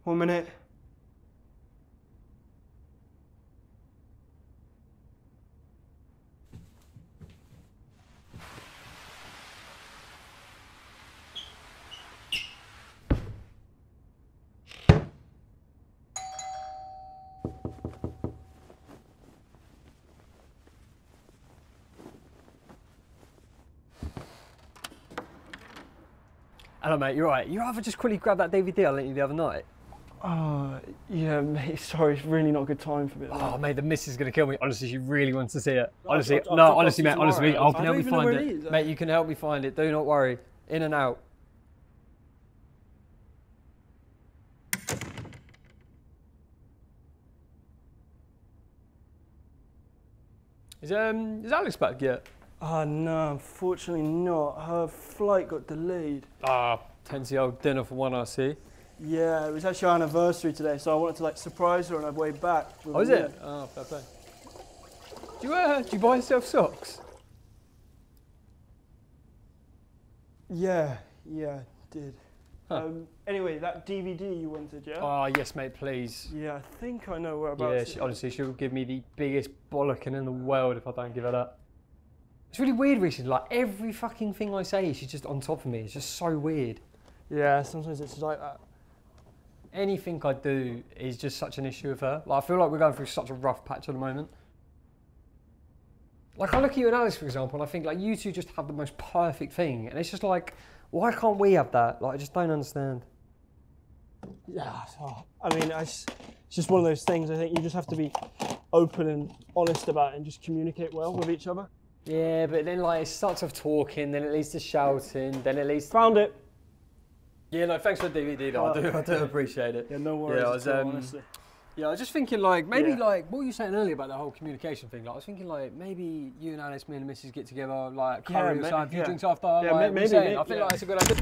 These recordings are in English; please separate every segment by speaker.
Speaker 1: 1 minute.
Speaker 2: Hello mate, you're right. You rather just quickly grab that DVD I lent you the other night?
Speaker 1: Yeah, mate, sorry, it's really not a good time for me.
Speaker 2: Oh mate, the missus is going to kill me. Honestly, she really wants to see it. Honestly,
Speaker 1: I'll
Speaker 2: no,
Speaker 1: drop
Speaker 2: honestly
Speaker 1: off
Speaker 2: mate,
Speaker 1: to
Speaker 2: honestly,
Speaker 1: tomorrow.
Speaker 2: I can
Speaker 1: I
Speaker 2: help
Speaker 1: don't
Speaker 2: you
Speaker 1: even know
Speaker 2: find
Speaker 1: where
Speaker 2: it.
Speaker 1: it is.
Speaker 2: Mate, you can help me find it, do not worry. In and out. Is Alex back yet?
Speaker 1: No, unfortunately not. Her flight got delayed.
Speaker 2: Fancy old dinner for one, I see.
Speaker 1: Yeah, it was actually our anniversary today, so I wanted to like surprise her on her way back.
Speaker 2: Oh, is it? Oh, fair play. Do you buy yourself socks?
Speaker 1: Yeah, did.
Speaker 2: Huh.
Speaker 1: Anyway, that DVD you wanted, yeah?
Speaker 2: Oh, yes mate, please.
Speaker 1: Yeah, I think I know whereabouts.
Speaker 2: Yeah, honestly, she'll give me the biggest bollocking in the world if I don't give her that. It's really weird recently, like every fucking thing I say, she's just on top of me. It's just so weird.
Speaker 1: Yeah, sometimes it's like that.
Speaker 2: Anything I do is just such an issue with her. Like, I feel like we're going through such a rough patch at the moment. Like, I look at you and Alice, for example, and I think, like, you two just have the most perfect thing. And it's just like, why can't we have that? Like, I just don't understand.
Speaker 1: Yeah, I mean, it's just one of those things. I think you just have to be open and honest about it and just communicate well with each other.
Speaker 2: Yeah, but then, like, it starts off talking, then it leads to shouting, then it leads to...
Speaker 1: Found it.
Speaker 2: Yeah, no, thanks for the DVD, though. I do appreciate it.
Speaker 1: Yeah, no worries at all, honestly.
Speaker 2: Yeah, I was just thinking, like, maybe, like, what were you saying earlier about the whole communication thing? Like, I was thinking, like, maybe you and Alice, me and the missus get together, like, curry or something, a few drinks after.
Speaker 1: Yeah,
Speaker 2: like,
Speaker 1: maybe.
Speaker 2: I feel like it's a good idea.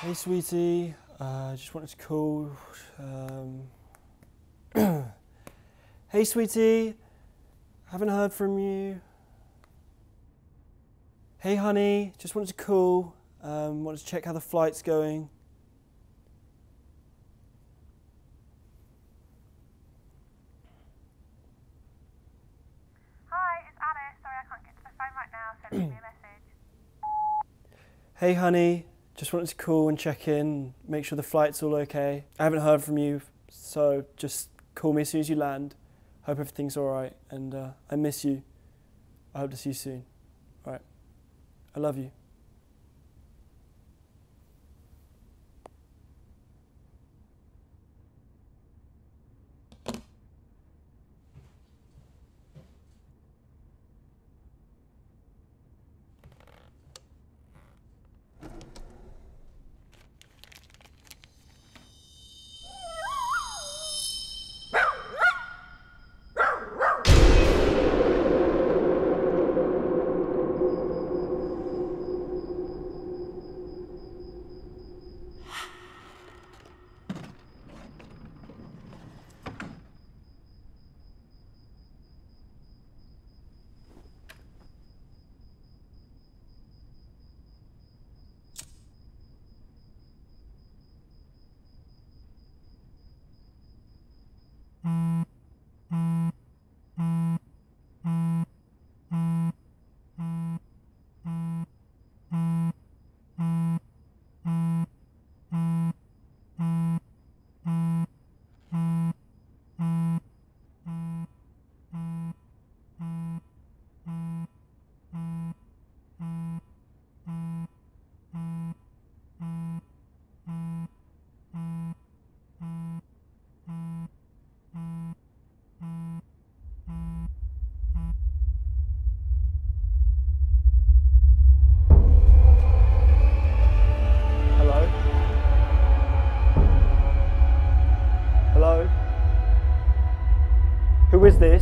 Speaker 1: Hey sweetie, just wanted to call. Hey sweetie, haven't heard from you. Hey honey, just wanted to call. Wanted to check how the flight's going.
Speaker 3: Hi, it's Alice. Sorry, I can't get to the phone right now, so leave me a message.
Speaker 1: Hey honey, just wanted to call and check in, make sure the flight's all okay. I haven't heard from you, so just call me as soon as you land. Hope everything's alright, and I miss you. I hope to see you soon. Alright, I love you. Hello? Who is this?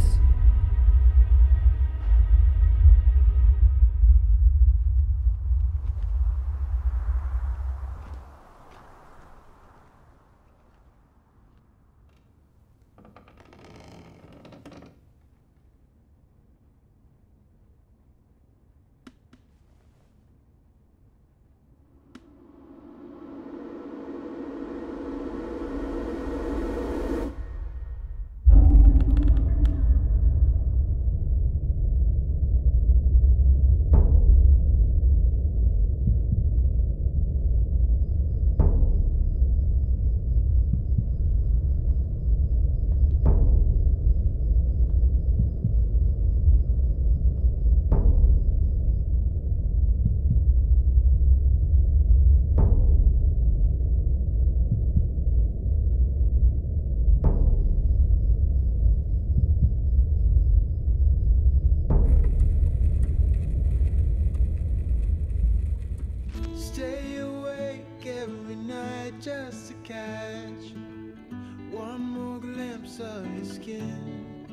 Speaker 4: Stay awake every night just to catch one more glimpse of your skin.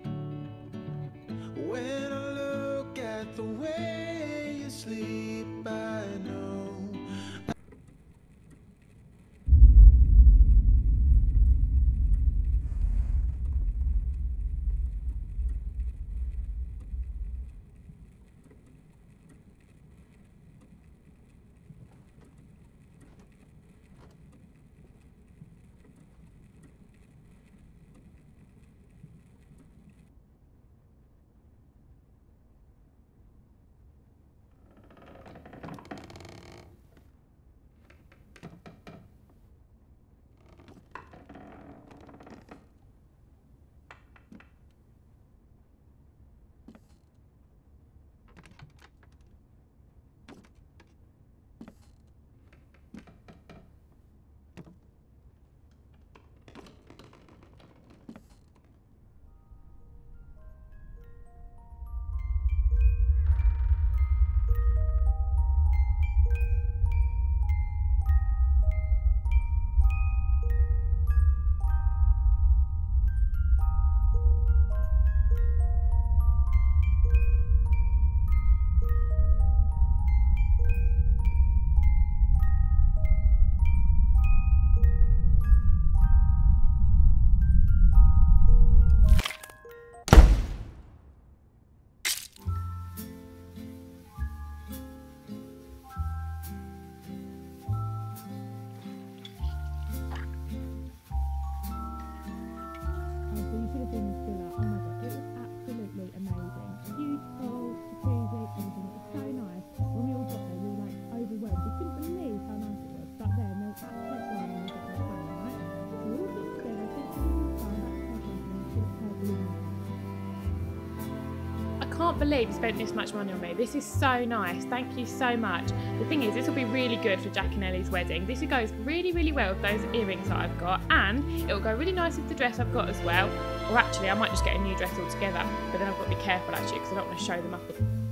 Speaker 4: When I look at the way you sleep, I know.
Speaker 5: can't believe you spent this much money on me. This is so nice. Thank you so much. The thing is, this will be really good for Jack and Ellie's wedding. This goes really, really well with those earrings that I've got, and it'll go really nice with the dress I've got as well. Or actually, I might just get a new dress altogether, but then I've got to be careful actually because I don't want to show them up.